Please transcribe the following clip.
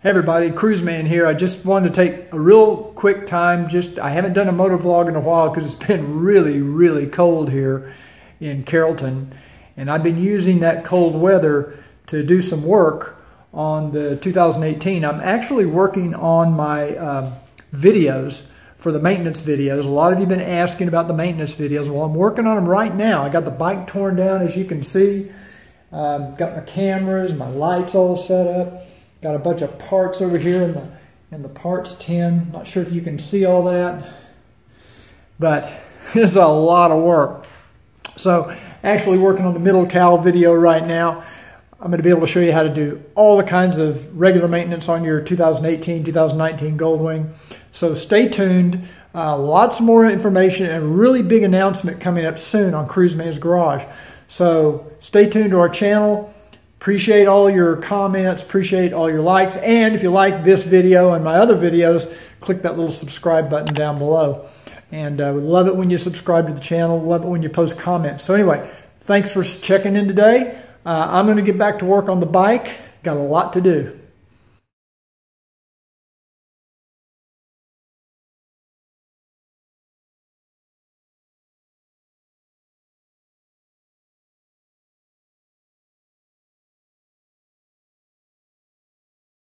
Hey everybody, Cruiseman here. I just wanted to take a real quick time. I haven't done a motor vlog in a while because it's been really cold here in Carrollton. And I've been using that cold weather to do some work on the 2018. I'm actually working on my videos for the maintenance videos. A lot of you have been asking about the maintenance videos. Well, I'm working on them right now. I got the bike torn down, as you can see. Got my cameras, my lights all set up. Got a bunch of parts over here in the parts tin. Not sure if you can see all that, but it's a lot of work. So actually working on the middle cowl video right now. I'm going to be able to show you how to do all the kinds of regular maintenance on your 2018, 2019 Goldwing. So stay tuned. Lots more information and a really big announcement coming up soon on Cruiseman's Garage. So stay tuned to our channel. Appreciate all your comments, appreciate all your likes, and if you like this video and my other videos, click that little subscribe button down below. And we love it when you subscribe to the channel, love it when you post comments. So anyway, thanks for checking in today. I'm going to get back to work on the bike. Got a lot to do.